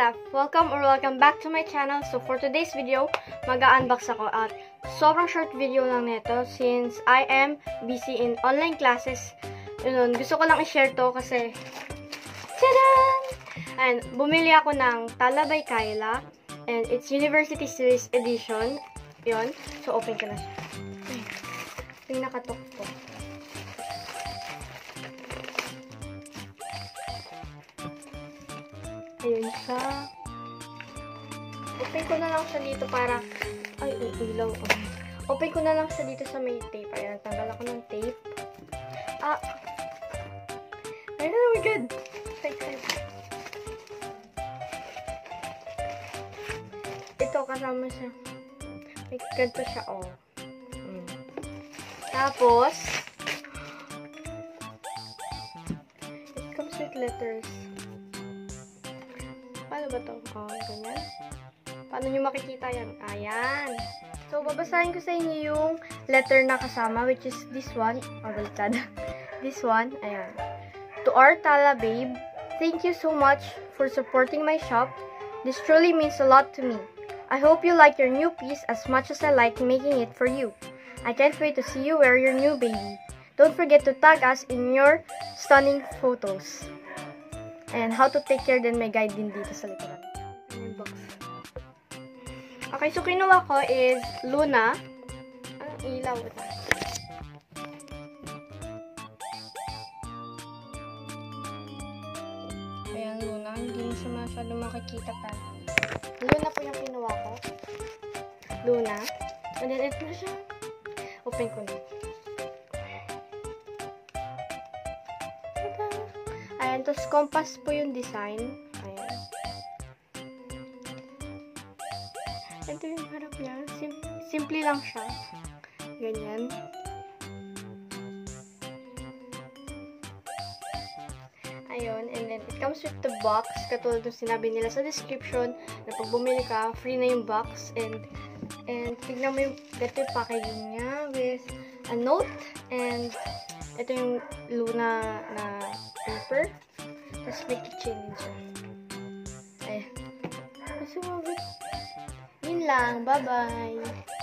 welcome back to my channel. So for today's video, mag-unbox ako at sobrang short video lang nito since I am busy in online classes. Yun, gusto ko lang i-share to kasi tadaan! And bumili ako ng Tala by Kyla and it's University Series Edition. Yun. So open ko na siya. Yung nakatuktok. Ayun siya. Open ko na lang siya dito para... Ay, ilaw. Open ko na lang siya dito sa may tape. Ayan, tanggal ako ng tape. Ayun, oh my god. Excited. Ito, kasama siya. May ganito siya, oh. Tapos, it comes with letters. Paano ba ito? Oh, ganyan. Paano nyo makikita yan? Ayan. So, babasahin ko sa inyo yung letter na kasama, which is this one. Oh, baliktad. This one. Ayan. To our Tala babe, thank you so much for supporting my shop. This truly means a lot to me. I hope you like your new piece as much as I like making it for you. I can't wait to see you wear your new baby. Don't forget to tag us in your stunning photos. And how to take care din, may guide din dito sa likuran. Okay, so kinuha ko is Luna. Anong ilaw ito? Ayan, Luna. Hindi mo siya masyado makikita pa. Luna po yung kinuha ko. Luna. And then ito na siya. Open ko na. Ayan, tapos compass po yung design. Ayan. Ito yung harap niya. Simple lang siya. Ganyan. Ayun, and then it comes with the box. Katulad ng sinabi nila sa description na pag bumili ka, free na yung box. And tignan mo yung ito yung packaging niya with a note. And ito yung Luna na paper. Tapos may keychain din siya. Ayan. Kasi mabit. Yun lang. Bye-bye.